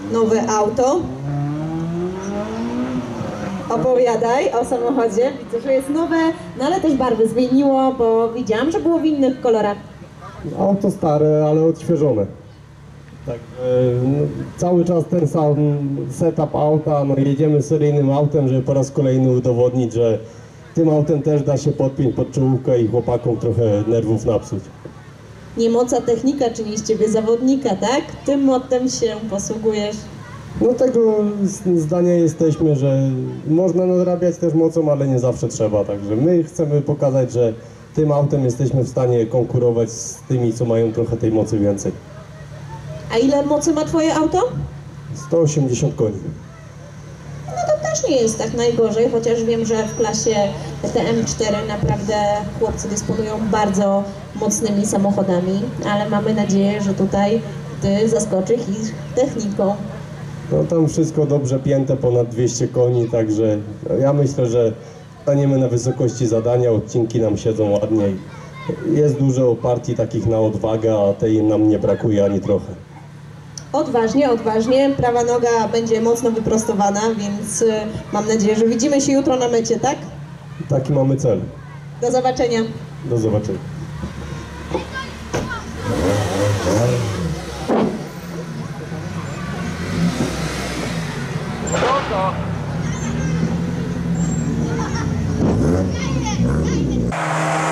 nowe auto. Opowiadaj o samochodzie. Widzę, że jest nowe, no ale też barwy zmieniło, bo widziałam, że było w innych kolorach. Auto stare, ale odświeżone. Tak, cały czas ten sam setup auta, no jedziemy seryjnym autem, żeby po raz kolejny udowodnić, że tym autem też da się podpiąć pod czołówkę i chłopakom trochę nerwów napsuć. Niemoca technika czyni z ciebie zawodnika, tak? Tym mottem się posługujesz. No tego zdania jesteśmy, że można nadrabiać też mocą, ale nie zawsze trzeba, także my chcemy pokazać, że tym autem jesteśmy w stanie konkurować z tymi, co mają trochę tej mocy więcej. A ile mocy ma twoje auto? 180 koni. No to też nie jest tak najgorzej, chociaż wiem, że w klasie TM4 naprawdę chłopcy dysponują bardzo mocnymi samochodami, ale mamy nadzieję, że tutaj ty zaskoczysz ich techniką. No tam wszystko dobrze pięte, ponad 200 koni, także ja myślę, że staniemy na wysokości zadania, odcinki nam siedzą ładnie. Jest dużo partii takich na odwagę, a tej nam nie brakuje ani trochę. Odważnie, odważnie. Prawa noga będzie mocno wyprostowana, więc mam nadzieję, że widzimy się jutro na mecie, tak? Taki mamy cel. Do zobaczenia. Do zobaczenia. Pronto?